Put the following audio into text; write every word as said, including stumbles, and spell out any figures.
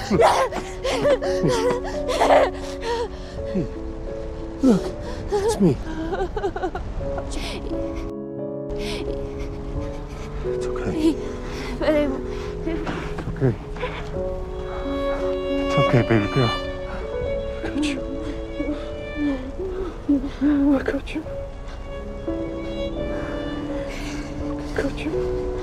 Hey, look, it's me. It's okay. But It's okay. It's okay, baby girl. I got you. I got you. I got you.